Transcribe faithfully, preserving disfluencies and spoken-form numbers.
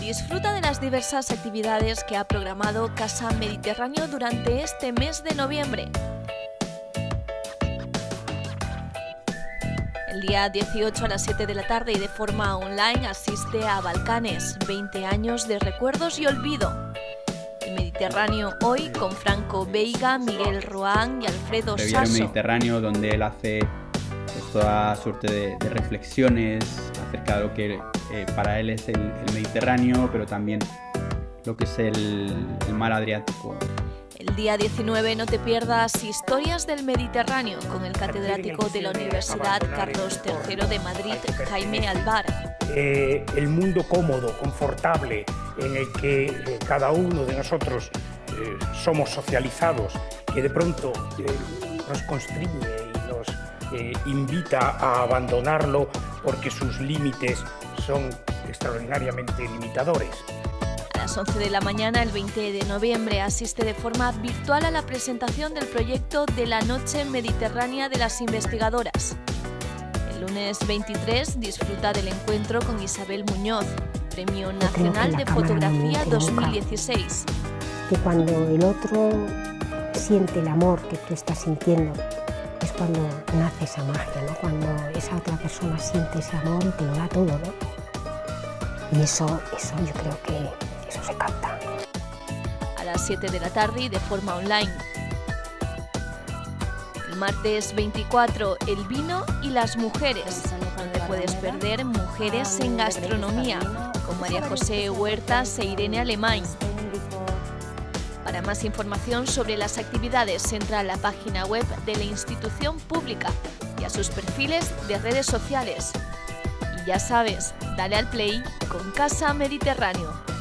Disfruta de las diversas actividades que ha programado Casa Mediterráneo durante este mes de noviembre. El día dieciocho a las siete de la tarde y de forma online asiste a Balcanes, veinte años de recuerdos y olvido. El Mediterráneo hoy con Franco Veiga, Miguel Roán y Alfredo Breviario Sasso. Mediterráneo, donde él hace pues, toda suerte de, de reflexiones acerca de lo que eh, para él es el, el Mediterráneo, pero también lo que es el, el mar Adriático. El día diecinueve no te pierdas Historias del Mediterráneo con el catedrático de la Universidad Carlos tercero de Madrid, Jaime Alvar. Eh, el mundo cómodo, confortable, en el que eh, cada uno de nosotros eh, somos socializados, que de pronto eh, nos constriñe y nos eh, invita a abandonarlo porque sus límites son extraordinariamente limitadores. A las once de la mañana, el veinte de noviembre, asiste de forma virtual a la presentación del proyecto de la Noche Mediterránea de las Investigadoras. El lunes veintitrés disfruta del encuentro con Isabel Muñoz, Premio Nacional de Fotografía dos mil dieciséis. Que cuando el otro siente el amor que tú estás sintiendo, es cuando nace esa magia, ¿no? Cuando esa otra persona siente ese amor y te lo da todo, ¿no? Y eso, eso yo creo que eso se capta. A las siete de la tarde y de forma online. El martes veinticuatro, el vino y las mujeres, donde puedes perder Mujeres en Gastronomía, con María José Huertas e Irene Alemán. Para más información sobre las actividades, entra a la página web de la institución pública y a sus perfiles de redes sociales. Y ya sabes, dale al play con Casa Mediterráneo.